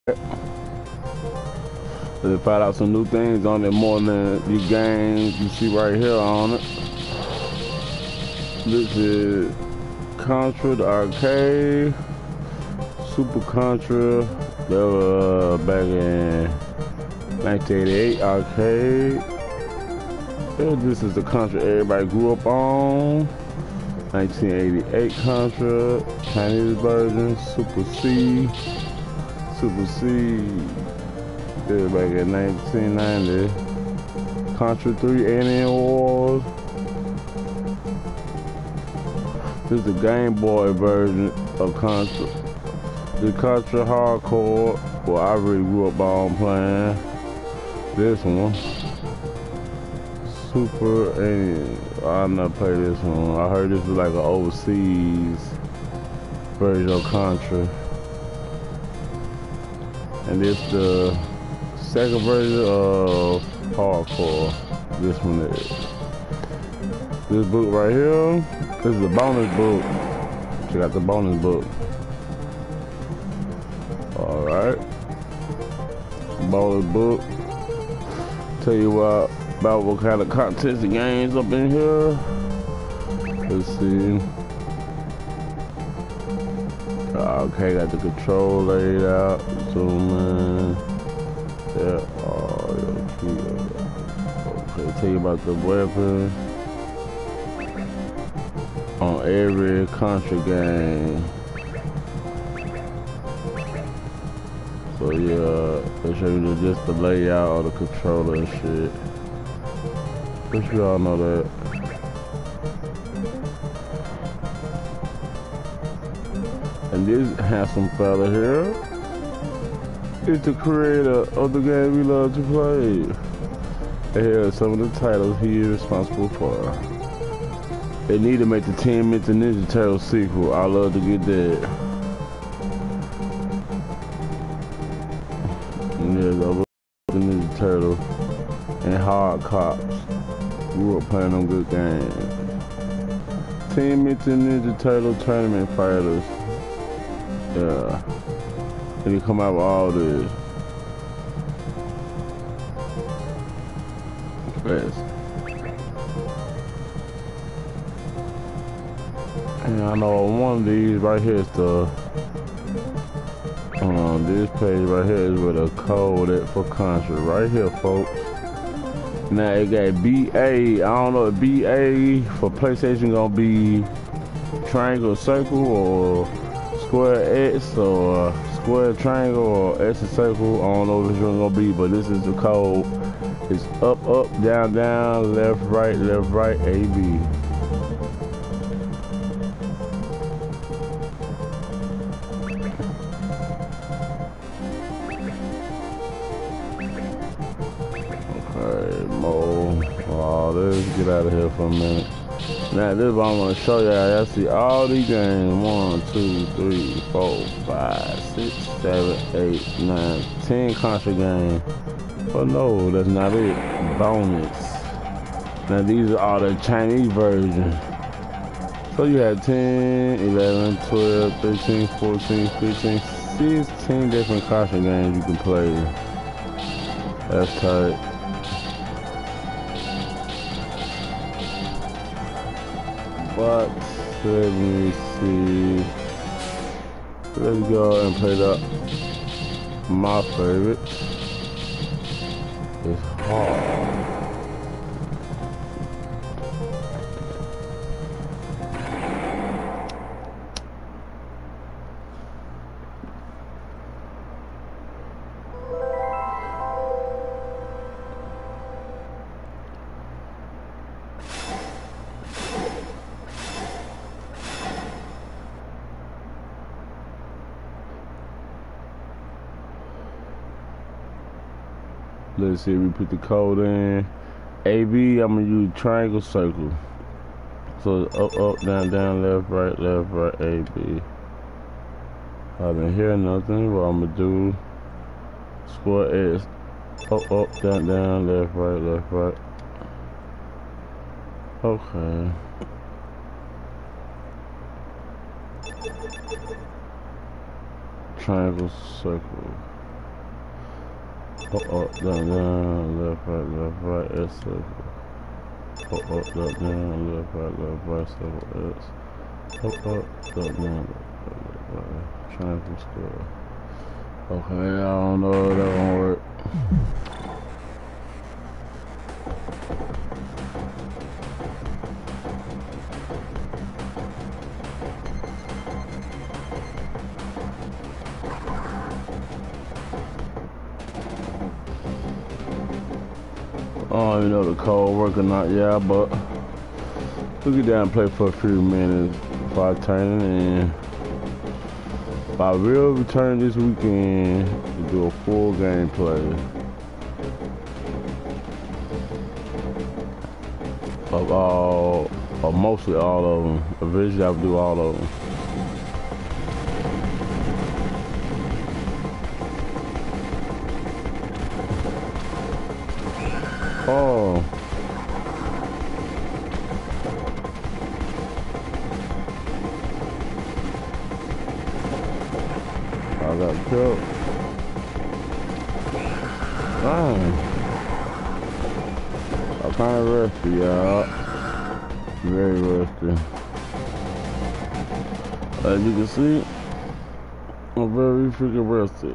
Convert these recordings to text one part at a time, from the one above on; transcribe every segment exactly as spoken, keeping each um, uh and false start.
They find out some new things on it more than these games you see right here on it. This is Contra, the arcade. Super Contra. That was uh, back in nineteen eighty-eight arcade. Yeah, this is the Contra everybody grew up on. nineteen eighty-eight Contra, Chinese version, Super C, Super C. Yeah, back in nineteen ninety. Contra three Alien Wars. This is the Game Boy version of Contra. The Contra Hardcore, well, I really grew up on playing this one. Super Alien. I never played this one. I heard this was like an overseas version of Contra. And this the second version of Hardcore. This one is. This book right here, this is a bonus book. Check out the bonus book. Alright. Bonus book. Tell you what about what kind of contents and games up in here. Let's see. Okay, got the control laid out. Zoom in. Yeah, oh, okay, tell you about the weapon on every Contra game. So yeah, they show you just the layout of the controller and shit. But you all know that. And this handsome fella here is the creator of the game we love to play. And here are some of the titles he is responsible for. They need to make the ten minutes Ninja Turtle sequel. I love to get that. Yeah, I love the Ninja Turtle and Hard Cops. We were playing them good games. ten minutes Ninja Turtle Tournament Fighters. Yeah. And you come out with all this. Best. And I know one of these right here is the um this page right here is with a code at for Contra. Right here, folks. Now it got B A. I don't know if B A for PlayStation gonna be triangle circle or square X or square triangle or X and circle. I don't know if it's gonna be, but this is the code. It's up, up, down, down, left, right, left, right, A, B. Okay, Mo. Oh, let's get out of here for a minute. Now this is what I'm gonna show y'all. Y'all see all these games. One, two, three, four, five, six, seven, eight, nine, ten Contra games. But no, that's not it. Bonus. Now these are all the Chinese versions. So you have ten, eleven, twelve, thirteen, fourteen, fifteen, sixteen different Contra games you can play. That's tight. But let me see. Let's go and play the my favorite. It's hard. Let's see, we put the code in. A B, I'm gonna use triangle circle. So up, up, down, down, left, right, left, right, A, B. I didn't hear nothing. What I'm gonna do, square X, up, up, down, down, left, right, left, right. Okay. Triangle circle. Up, up, down, down, left, right, left, right, S circle. Up, up, up, down, left, right, left, right, circle, S. Up, up, up, down, left, right, left, right. Triangle, square. Okay, I don't know if that gonna work. I don't even know if the code work or not, yeah, but we'll get down and play for a few minutes before I turn it in. I will return this weekend to do a full gameplay of all, or mostly all of them. Eventually I'll do all of them. Oh. I got killed. Dang. I'm kind of rusty, y'all. Very rusty. As you can see, I'm very freaking rusty.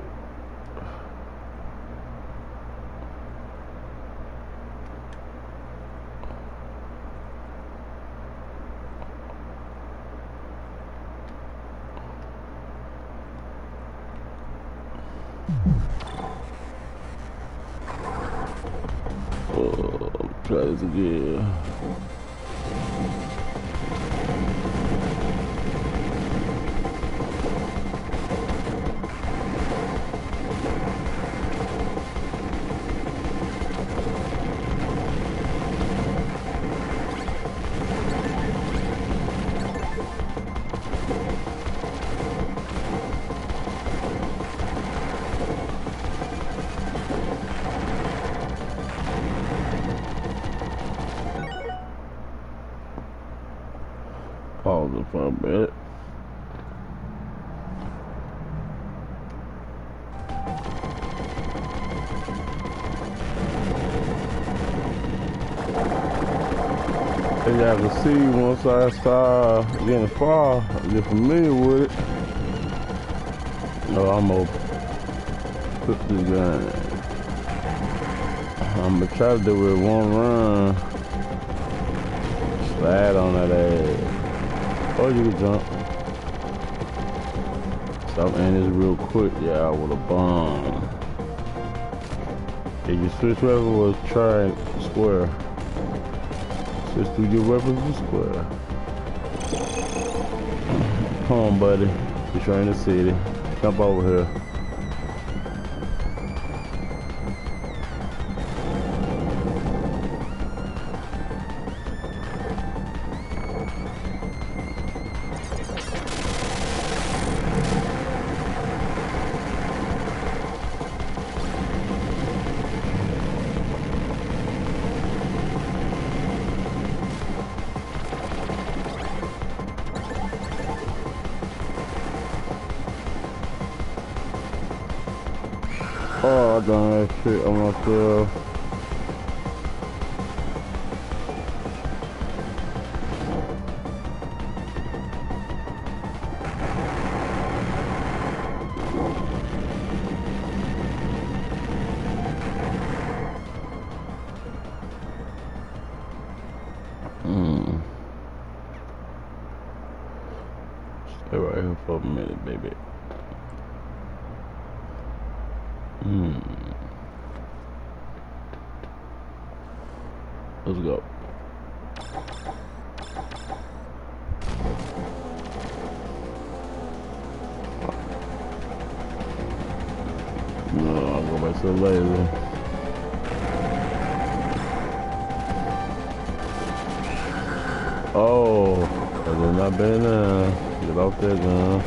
Oh, try this again. Pause it for a bit. As y'all can see, once I start getting far, I get familiar with it. No, I'm gonna put this gun. I'm gonna try to do it one run. Slide on that ass. Or you can jump. So I'm in this real quick, yeah, with a bomb. If you switch weapon was try square. Switch through your weapons to square. Come on, buddy. You're in the city. Jump over here. Oh, I done that shit on myself. Hmm. Stay right here for a minute, baby. Hmm. Let's go. No, I'll go back to the laser. Oh, I did not been there. Get off that gun.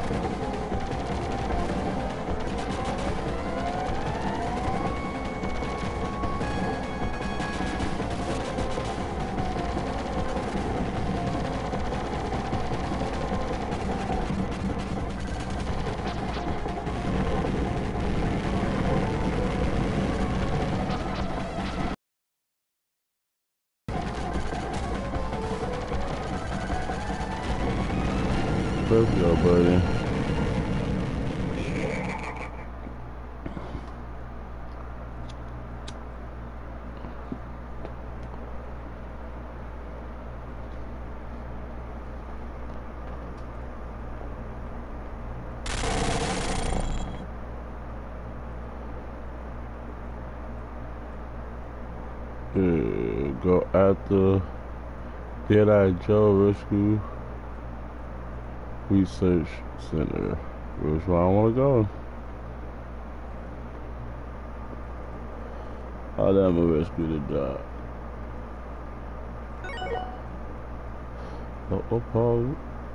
Let's go, buddy. Yeah, go after Dead-Eye Joe Rescue Research Center. Which one I want to go? Oh, that I'm gonna rescue the dog. Oh, oh, Paul.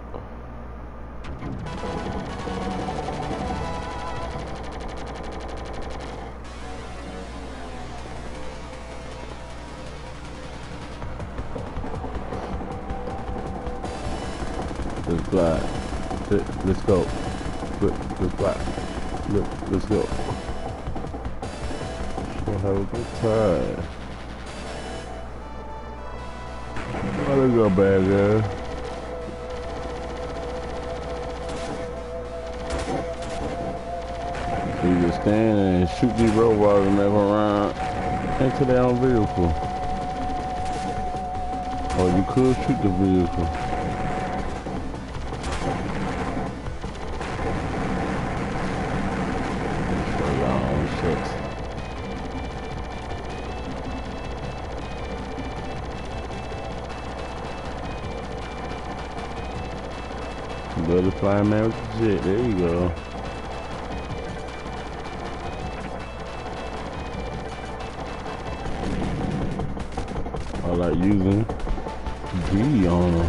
Let's fly. Let's go. Let's fly. Let's go. We'll have a good time. Oh, let's go, bad girl. You just stand and shoot these robots and make them run into their own vehicle. Or you could shoot the vehicle. Butterfly man with the jet, there you go. I like using D on them.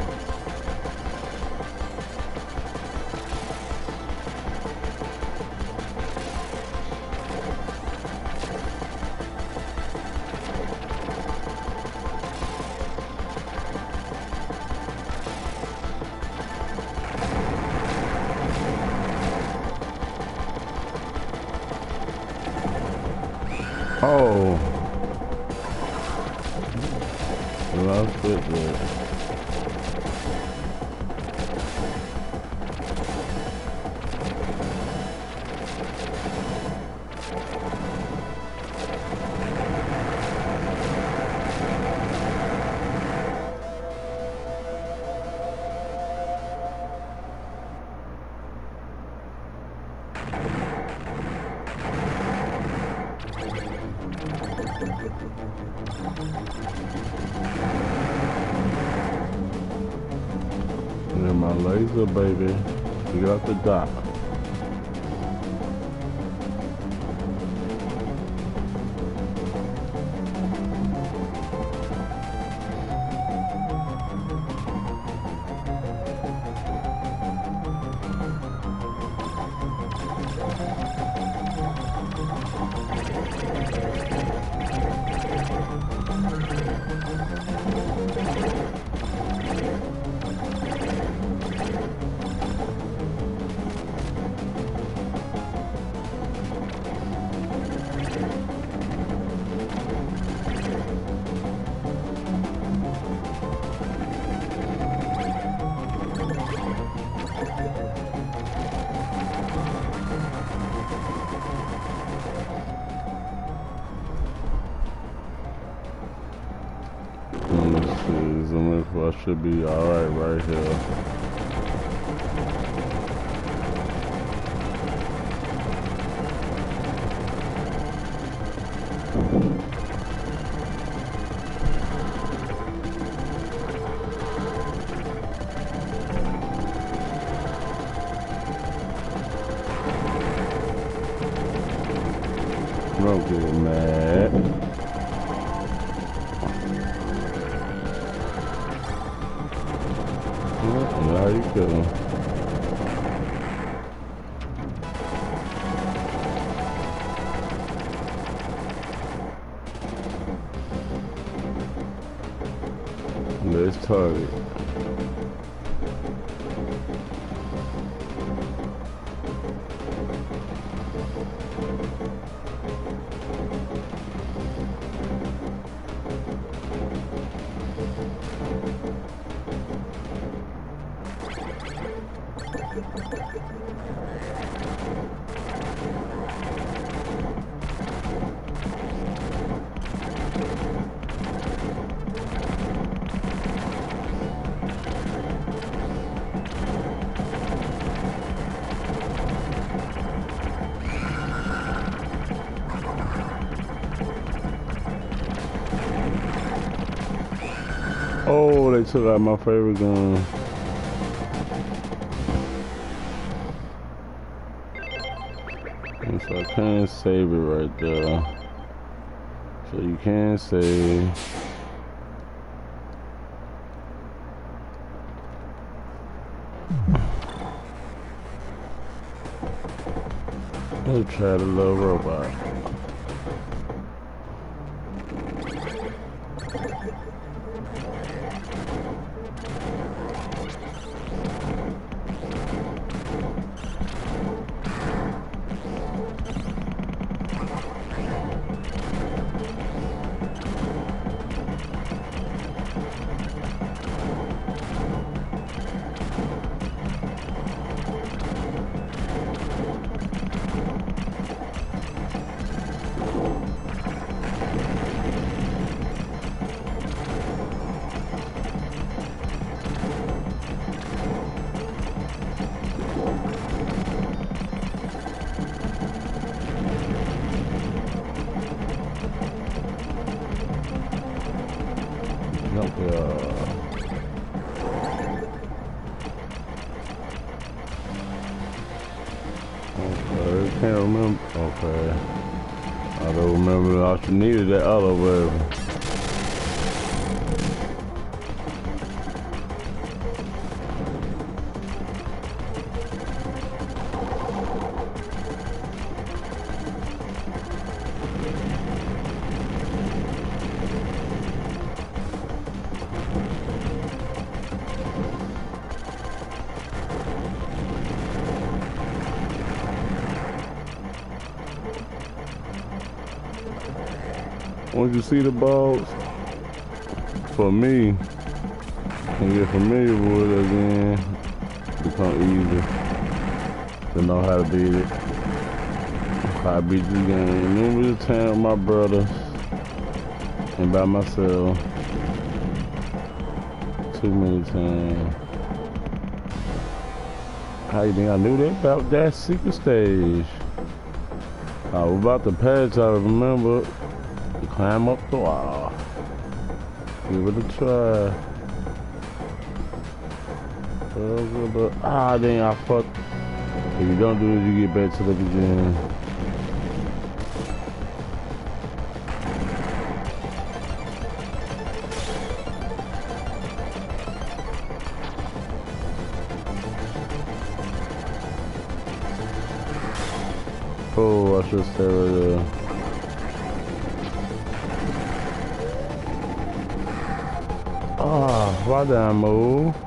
Oh, lost it there. And my laser baby, we got the dot. I should be alright right here. Don't get mad. There you go. Let's target. Oh, they took out my favorite gun. And so I can't save it right there. So you can save. Let's try the little robot. Okay, can't remember. Okay, I don't remember. I should needed that other weapon. Once you see the balls, for me, and get familiar with it again, become easy to know how to beat it. How I beat the game. Remember the time with my brothers and by myself. Too many times. How you think I knew that about that secret stage? I was about to pass, I remember. Climb up the wall. Give it a try. Ah, dang, I fucked. If you don't do this, you get back to the beginning. Oh, I should stay right there. Ah, why did I move?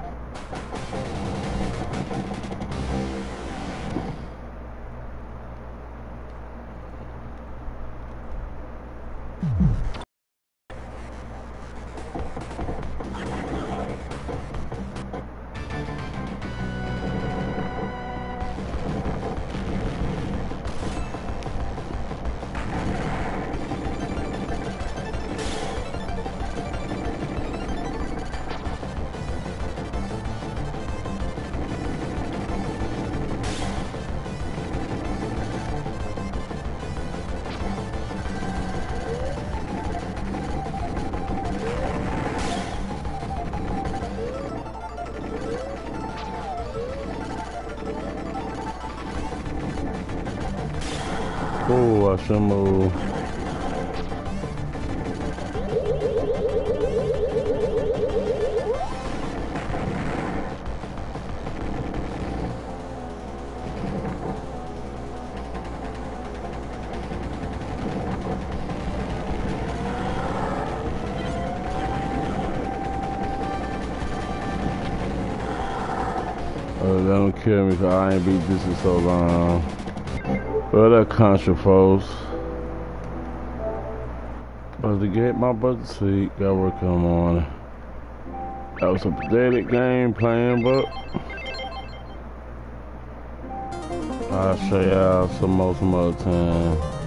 Oh, I should move. Oh, don't kill me, cause I ain't beat this in so long. Well, that Contra, folks. But to get my butt to sleep, gotta work in the morning. That was a pathetic game playing, but I'll show y'all some more some other time.